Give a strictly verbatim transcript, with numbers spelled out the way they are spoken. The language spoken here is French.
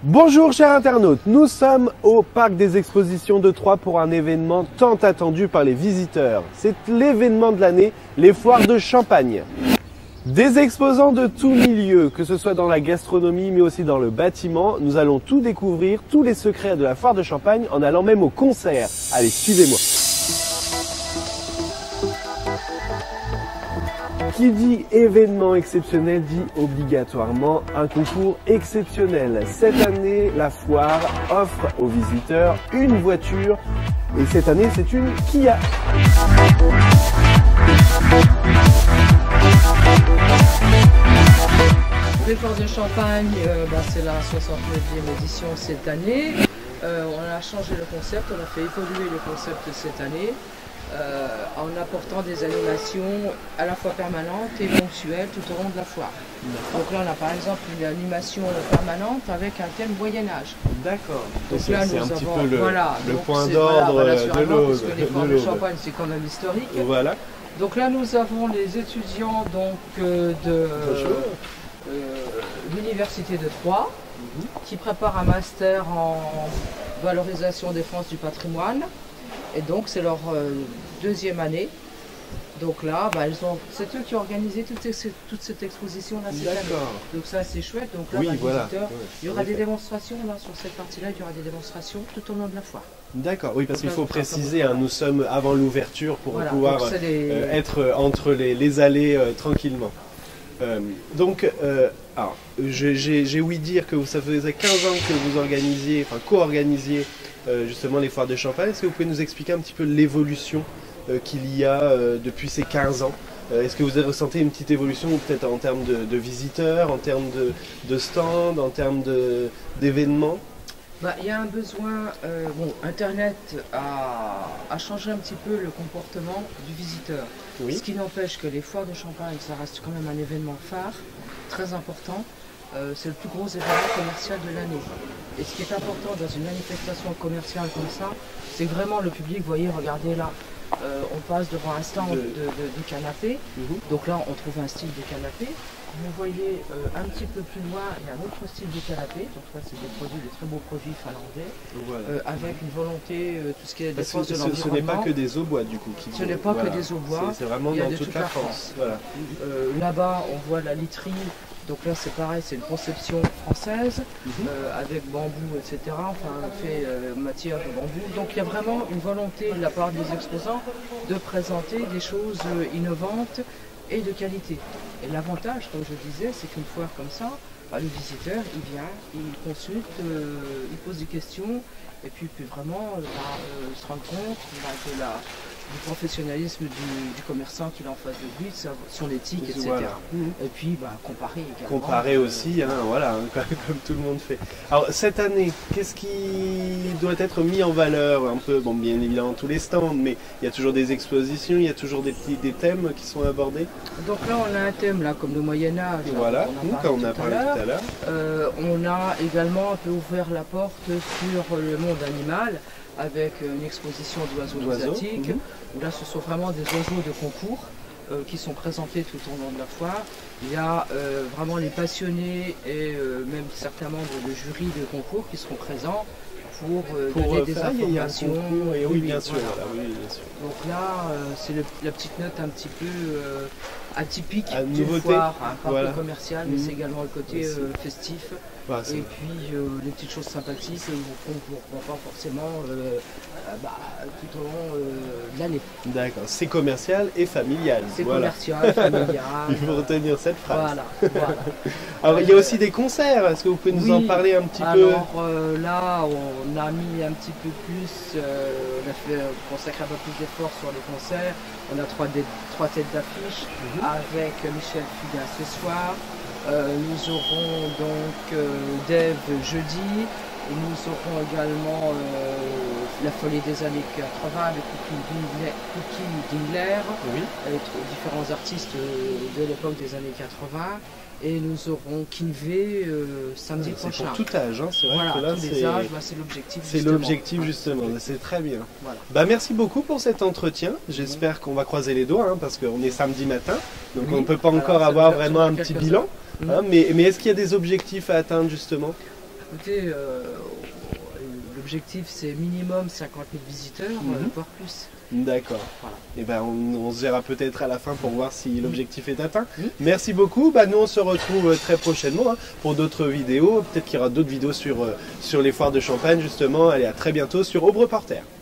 Bonjour chers internautes, nous sommes au Parc des Expositions de Troyes pour un événement tant attendu par les visiteurs. C'est l'événement de l'année, les foires de Champagne. Des exposants de tous milieux, que ce soit dans la gastronomie mais aussi dans le bâtiment, nous allons tout découvrir, tous les secrets de la foire de Champagne en allant même au concert. Allez, suivez-moi. Qui dit événement exceptionnel dit obligatoirement un concours exceptionnel. Cette année, la foire offre aux visiteurs une voiture et cette année, c'est une Kia. Les foires de Champagne, euh, bah, c'est la soixante-neuvième édition cette année. Euh, on a changé le concept, on a fait évoluer le concept cette année. Euh, en apportant des animations à la fois permanentes et ponctuelles tout au long de la foire. Donc là on a par exemple une animation permanente avec un thème Moyen-Âge. D'accord. Donc là c'est nous un petit avons peu le, voilà, le donc point voilà, d'ordre voilà, de l'Aude. parce que les foires de Champagne c'est quand même historique. Voilà. Donc là nous avons les étudiants donc, euh, de euh, l'université de Troyes mm-hmm. qui préparent un master en valorisation défense du patrimoine. Et donc c'est leur euh, deuxième année. Donc là, bah, elles ont, c'est eux qui ont organisé toute, toute cette exposition là cette année. Donc ça c'est chouette. Donc là, oui, bah, voilà. visiteurs, ouais, il y aura des démonstrations là sur cette partie-là. Il y aura des démonstrations tout au long de la foire. D'accord. Oui, parce qu'il faut préciser, hein, nous sommes avant l'ouverture pour voilà, pouvoir les... euh, être entre les, les allées euh, tranquillement. Euh, donc, euh, alors, j'ai ouï dire que ça faisait quinze ans que vous organisiez, enfin co-organisiez euh, justement les foires de Champagne. Est-ce que vous pouvez nous expliquer un petit peu l'évolution euh, qu'il y a euh, depuis ces quinze ans? euh, Est-ce que vous avez ressenti une petite évolution, peut-être en termes de, de visiteurs, en termes de, de stands, en termes d'événements? Bah, il y a un besoin, euh, bon, Internet a, a changé un petit peu le comportement du visiteur. Oui. Ce qui n'empêche que les foires de Champagne, ça reste quand même un événement phare, très important. Euh, c'est le plus gros événement commercial de l'année. Et ce qui est important dans une manifestation commerciale comme ça, c'est que vraiment le public, vous voyez, regardez là, euh, on passe devant un stand de, de, de, de canapé. Mm-hmm. Donc là, on trouve un style de canapé. Vous voyez euh, un petit peu plus loin, il y a un autre style de canapé. Donc là, c'est des produits, des très beaux produits finlandais, voilà. euh, avec une volonté, euh, tout ce qui est défense de l'environnement. Ce n'est pas que des aubois du coup. Qui ce n'est pas voilà. que des aubois. C'est vraiment dans toute, toute la France. France. Voilà. Euh, Là-bas, on voit la literie. Donc là, c'est pareil, c'est une conception française, mm-hmm. euh, avec bambou, et cetera. Enfin, fait euh, matière de bambou. Donc il y a vraiment une volonté de la part des exposants de présenter des choses euh, innovantes et de qualité. Et l'avantage, comme je disais, c'est qu'une foire comme ça, bah, le visiteur, il vient, il consulte, euh, il pose des questions, et puis, puis vraiment, euh, bah, euh, se rendre compte bah, de la, du professionnalisme du, du commerçant qu'il a en face de lui, de son éthique, et cetera. Voilà. Et puis, bah, comparer également. Comparer aussi, hein, voilà, comme, comme tout le monde fait. Alors, cette année, qu'est-ce qui doit être mis en valeur un peu, bon, bien évidemment, tous les stands, mais il y a toujours des expositions, il y a toujours des petits des thèmes qui sont abordés. Donc là, on a un thème, là, comme le Moyen-Âge. Voilà, nous, quand on a parlé tout à l'heure. Euh, on a également un peu ouvert la porte sur le monde animal, avec une exposition d'oiseaux exotiques, mmh. où là ce sont vraiment des oiseaux de concours euh, qui sont présentés tout au long de la foire. Il y a euh, vraiment les passionnés et euh, même certains membres de jury de concours qui seront présents pour, euh, pour donner euh, des informations. Concours, et oui, oui, bien, sûr, voilà. Voilà, oui, bien sûr. Donc là, euh, c'est la petite note un petit peu euh, atypique à d'une nouveauté. foire, un parc voilà. commercial, mais mmh. c'est également le côté euh, festif. Voilà, et puis euh, les petites choses sympathiques euh, vous font pour pas forcément euh, bah, tout au long euh, de l'année. D'accord, c'est commercial et familial. C'est voilà. commercial, familial. Il faut retenir cette phrase. Voilà. voilà. Alors il y a aussi des concerts, est-ce que vous pouvez nous oui, en parler un petit alors, peu? Alors euh, là, on a mis un petit peu plus, euh, on a fait consacré un peu plus d'efforts sur les concerts. On a trois, trois têtes d'affiche mm-hmm. avec Michel Fugain ce soir. Euh, nous aurons donc euh, Dave jeudi, et nous aurons également euh, la folie des années quatre-vingt avec Cookie Dingler, oui. avec différents artistes de l'époque des années quatre-vingt. Et nous aurons Kinvé euh, samedi ouais, prochain. C'est pour tout âge, hein. C'est vrai voilà, que là c'est bah, l'objectif. C'est l'objectif justement, c'est très bien. Voilà. Bah, merci beaucoup pour cet entretien. J'espère qu'on va croiser les doigts, hein, parce qu'on est samedi matin, donc oui. on ne peut pas encore Alors, avoir vraiment un petit bilan. Mmh. Hein, mais mais est-ce qu'il y a des objectifs à atteindre justement? Écoutez, euh, l'objectif c'est minimum cinquante mille visiteurs, mm-hmm. euh, voire plus. D'accord. Voilà. Et ben on, on se verra peut-être à la fin pour voir si l'objectif est atteint. Mmh. Merci beaucoup. Bah, nous on se retrouve très prochainement hein, pour d'autres vidéos. Peut-être qu'il y aura d'autres vidéos sur, euh, sur les foires de Champagne justement. Allez, à très bientôt sur Aube Reporter.